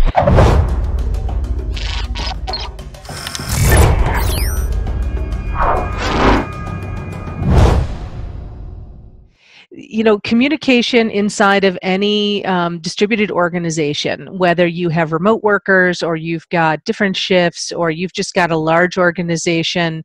You know, communication inside of any distributed organization, whether you have remote workers or you've got different shifts or you've just got a large organization,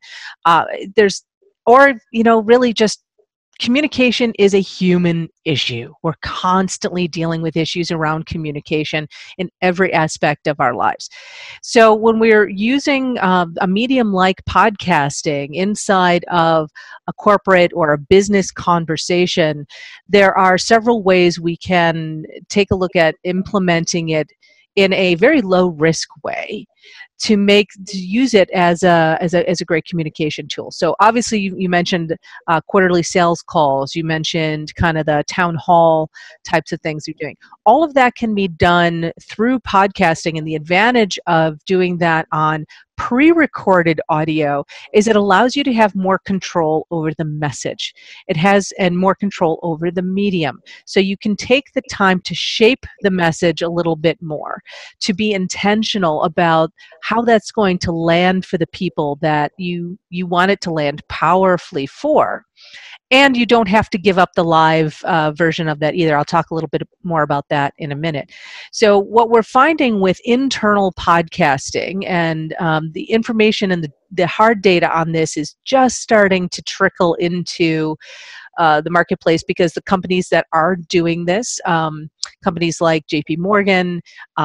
really just communication is a human issue. We're constantly dealing with issues around communication in every aspect of our lives. So when we're using a medium like podcasting inside of a corporate or a business conversation, there are several ways we can take a look at implementing it in a very low risk way to use it as a great communication tool. So obviously you mentioned quarterly sales calls, you mentioned kind of the town hall types of things you're doing. All of that can be done through podcasting, and the advantage of doing that on pre-recorded audio is it allows you to have more control over the message. And more control over the medium. So you can take the time to shape the message a little bit more, to be intentional about how that's going to land for the people that you want it to land powerfully for. And you don't have to give up the live version of that either. I'll talk a little bit more about that in a minute. So what we're finding with internal podcasting, and the information and the hard data on this is just starting to trickle into the marketplace, because the companies that are doing this, companies like JP Morgan,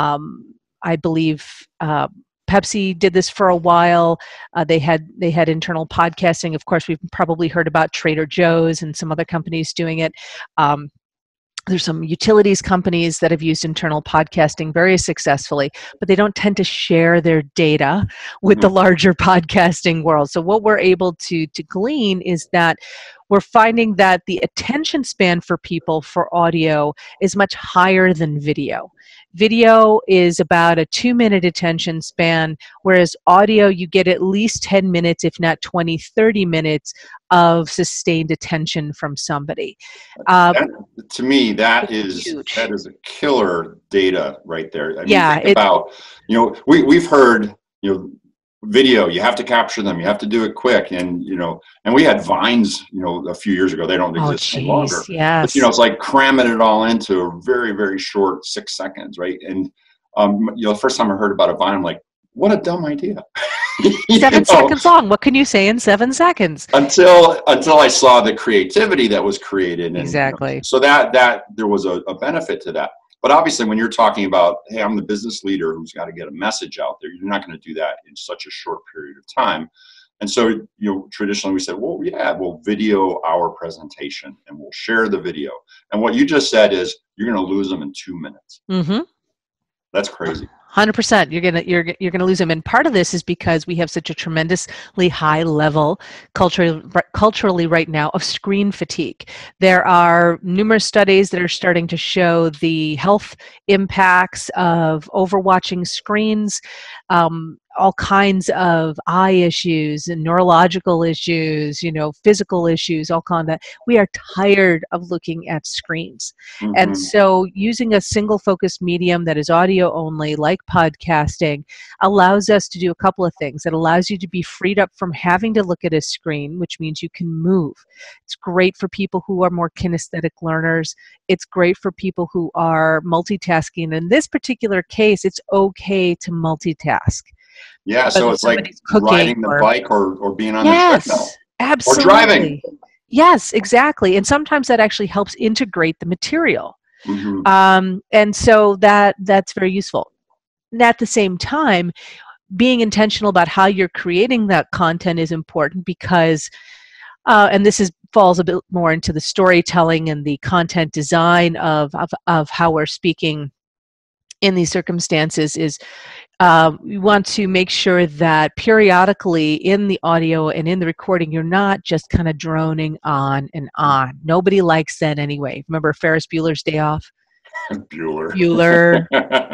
I believe Pepsi did this for a while. They had internal podcasting. Of course, we've probably heard about Trader Joe's and some other companies doing it. There's some utilities companies that have used internal podcasting very successfully, but they don't tend to share their data with the larger podcasting world. So what we're able to glean is that we're finding that the attention span for people for audio is much higher than video. Video is about a 2-minute attention span, whereas audio, you get at least 10 minutes, if not 20, 30 minutes of sustained attention from somebody. To me, that is a killer data right there. I mean, think about, we've heard, video, you have to capture them, you have to do it quick, and and we had Vines a few years ago. They don't exist any longer. Yes. But it's like cramming it all into a very, very short 6 seconds, right? And the first time I heard about a Vine, I'm like, what a dumb idea. 7 seconds long. What can you say in 7 seconds? Until I saw the creativity that was created. And, exactly. So that there was a benefit to that. But obviously, when you're talking about, hey, I'm the business leader who's got to get a message out there, you're not going to do that in such a short period of time. And so, traditionally we said, we'll video our presentation and we'll share the video. And what you just said is you're going to lose them in 2 minutes. Mm-hmm. That's crazy. 100%. You're gonna lose them, and part of this is because we have such a tremendously high level culturally right now of screen fatigue. There are numerous studies that are starting to show the health impacts of overwatching screens. All kinds of eye issues and neurological issues, physical issues, all kind of that. We are tired of looking at screens. Mm-hmm. And so using a single focus medium that is audio only, like podcasting, allows us to do a couple of things. It allows you to be freed up from having to look at a screen, which means you can move. It's great for people who are more kinesthetic learners. It's great for people who are multitasking. In this particular case, it's okay to multitask. Yeah, so it's like riding the bike or being on the treadmill. Absolutely. Or driving. Yes, exactly. And sometimes that actually helps integrate the material. Mm-hmm. And so that's very useful. And at the same time, being intentional about how you're creating that content is important, because and this falls a bit more into the storytelling and the content design of how we're speaking in these circumstances, is we want to make sure that periodically in the audio and in the recording, you're not just kind of droning on and on. Nobody likes that anyway. Remember Ferris Bueller's Day Off? Bueller.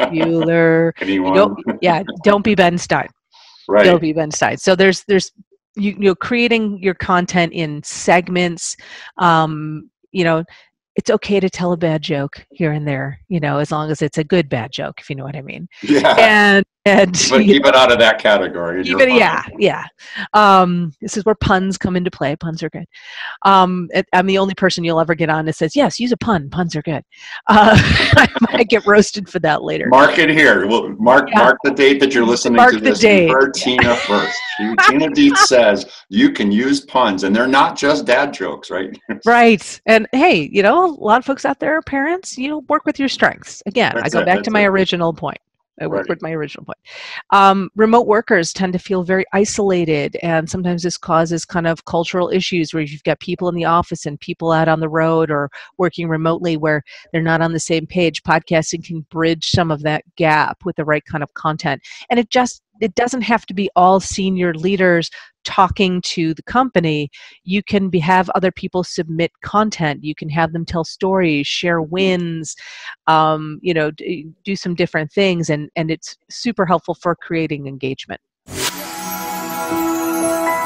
Anyone? Don't be Ben Stein. Right. Don't be Ben Stein. So there's creating your content in segments. it's okay to tell a bad joke here and there, as long as it's a good bad joke, if you know what I mean. Yeah. And keep it out of that category. Yeah. This is where puns come into play. Puns are good. I'm the only person you'll ever get on that says, yes, use a pun. Puns are good. I might get roasted for that later. Mark it here. Well, mark the date that you're listening to this. You heard Tina first. Tina Dietz says you can use puns, and they're not just dad jokes, right? Right. And hey, a lot of folks out there are parents. Work with your strengths. Again, I go back to my original point. I work with my original point. Remote workers tend to feel very isolated, and sometimes this causes kind of cultural issues where you've got people in the office and people out on the road or working remotely where they're not on the same page. Podcasting can bridge some of that gap with the right kind of content. And it doesn't have to be all senior leaders talking to the company. You can have other people submit content. You can have them tell stories, share wins, do some different things, and it's super helpful for creating engagement.